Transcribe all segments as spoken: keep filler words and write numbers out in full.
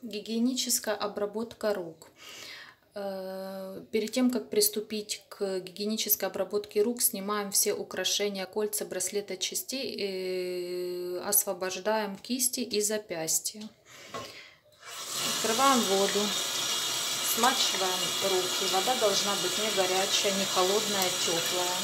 Гигиеническая обработка рук. Перед тем, как приступить к гигиенической обработке рук, снимаем все украшения, кольца, браслеты частей и освобождаем кисти и запястья. Открываем воду, смачиваем руки. Вода должна быть не горячая, не холодная, теплая.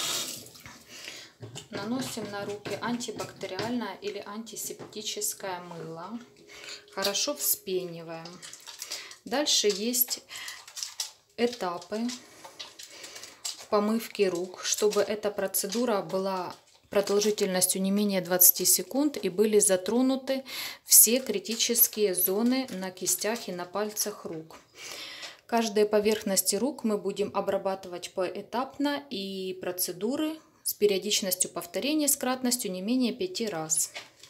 Наносим на руки антибактериальное или антисептическое мыло. Хорошо вспениваем. Дальше есть этапы помывки рук, чтобы эта процедура была продолжительностью не менее двадцати секунд и были затронуты все критические зоны на кистях и на пальцах рук. Каждые поверхности рук мы будем обрабатывать поэтапно, и процедуры с периодичностью повторения с кратностью не менее пяти раз.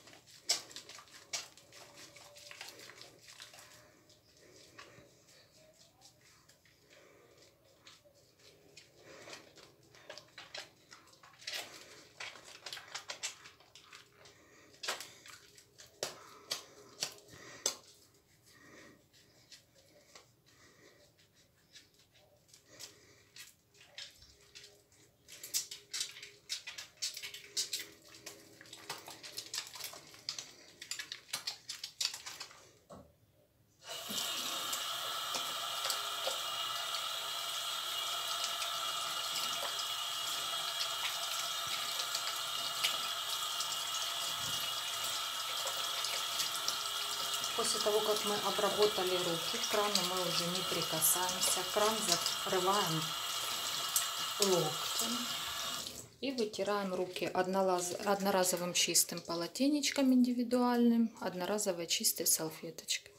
После того, как мы обработали руки, к крану мы уже не прикасаемся. Кран закрываем локтем и вытираем руки одноразовым чистым полотенечком индивидуальным, одноразовой чистой салфеточкой.